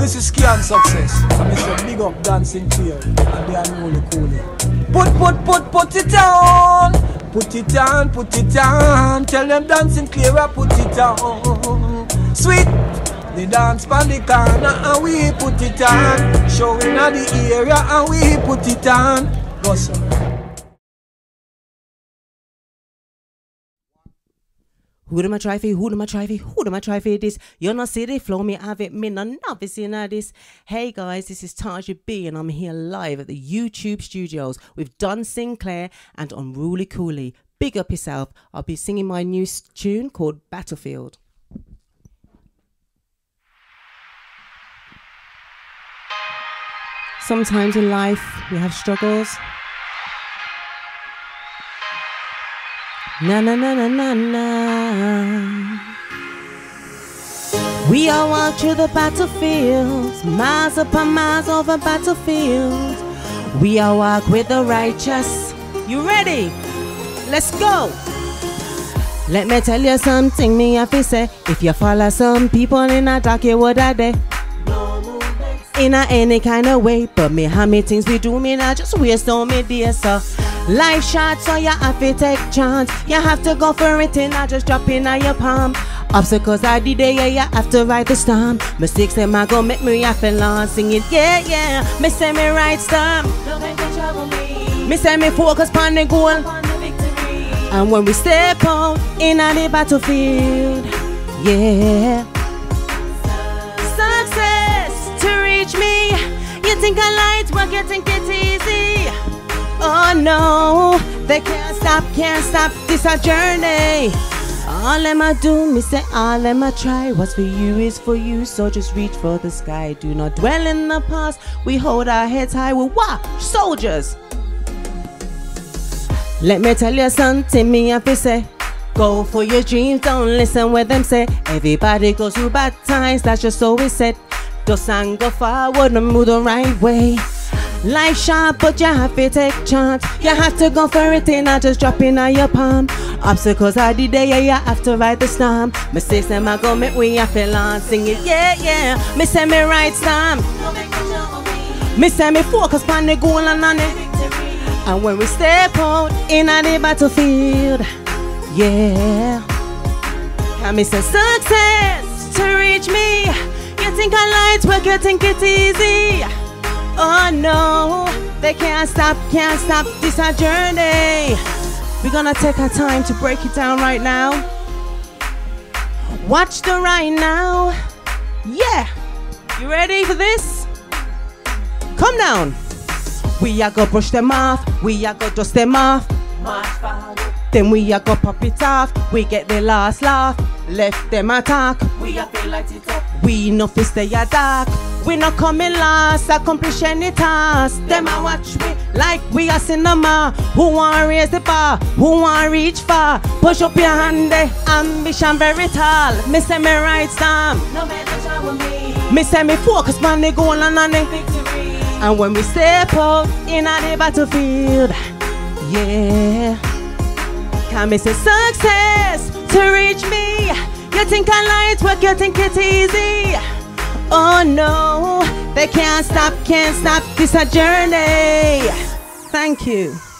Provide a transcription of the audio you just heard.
This is Kian Success. And it's a big up Dancing Clear. And they are Unruly Coolie. Put it on. Put it on, put it on. Tell them Dancing Clear, put it on. Sweet. The dance pan the corner and we put it on. Showing at the area and we put it on. Go sir. Who do I try for? Who do I try for? Who do I try for this? You not see the flow, me have it, me no novice in this. Hey guys, this is Taja B and I'm here live at the YouTube studios with Don Sinclair and Unruly Coolie. Big up yourself. I'll be singing my new tune called Battlefield. Sometimes in life we have struggles. Na na na na na na. We all walk through the battlefields, miles upon miles over battlefields. We all walk with the righteous. You ready? Let's go. Let me tell you something, me have to say. If you follow some people in a dark, you would have day. In a any kind of way, but me how many things we do, me not just waste on me dear so. Life short, so you have to take chance. You have to go for it and not just drop in on your palm. Obstacles are the day, yeah, you have to ride the storm. Mistakes them I go make me have to learn. Sing it, yeah, yeah. Me say me right storm. Don't make me trouble me. Me say me focus on the goal. And when we step out in the battlefield, yeah. Success to reach me. You think I light work, you think it's easy. Oh no, they can't stop this a journey. All them I do, me say all them I try. What's for you is for you, so just reach for the sky. Do not dwell in the past, we hold our heads high. We're what? Soldiers. Let me tell you something, me have to say. Go for your dreams, don't listen what them say. Everybody goes through bad times, that's just always said. Just and go forward and move the right way. Life sharp, but you have to take chance. You have to go for it and not just drop in on your palm. Obstacles are the day, yeah, you have to ride the storm. Mistakes them I go make we have to learn. Sing it, yeah, yeah. Me say me right storm. Me say me focus on the goal and on it. And when we step out in the battlefield, yeah. And me say success to reach me. You think I light work, you think it's easy. Oh no, they can't stop this a journey. We're gonna take our time to break it down right now. Watch the right now. Yeah, you ready for this? Come down. We are gonna brush them off, we are gonna dust them off. Then we are gonna pop it off, we get the last laugh. Left them attack, we are feel light it up. We no fi stay a dark. We not coming last, accomplish any task. Them a watch we like we a cinema. Who want raise the bar? Who want reach far? Push up your hand there, ambition very tall. Me say me right storm. No matter trouble me. Me say me focus on the goal and on the victory. And when we step out in the battlefield, yeah. Can me say success to reach me? You think I light work, you think it's easy. Oh no, they can't stop this a journey. Thank you.